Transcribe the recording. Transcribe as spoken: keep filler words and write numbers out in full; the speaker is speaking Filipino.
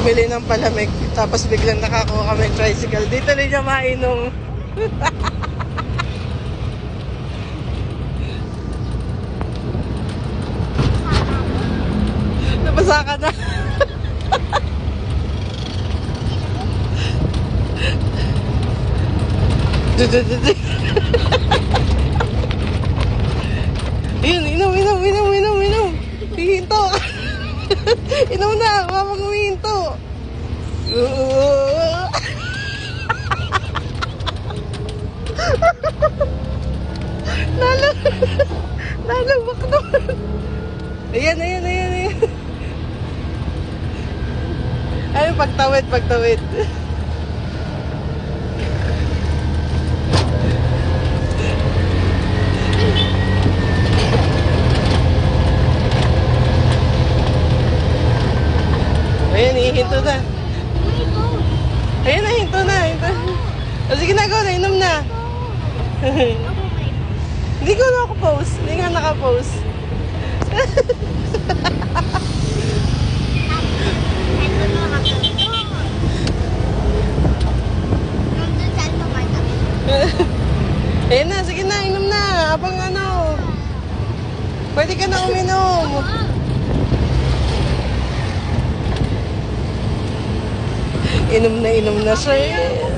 bumili ng palamig. Tapos biglang nakakuha kami ng tricycle. Dito rin niya mainom. Nabasa ka na. Ayun, inom, inom, inom, inom, inom. Hihinto. Inom na, mapag humihinto. Lalo, lalo, baka naman. Ayan, ayan, ayan, ayan. Ayun, pagtawid, pagtawid. Ayan, ihinto na. Ayan na, hinto na, hinto. O, sige na, go na, inom na. Hindi ko na ako post. Hindi nga naka-post. Ayan na, sige na, inom na. Habang ano, pwede ka na uminom. Inom na, inom na siya.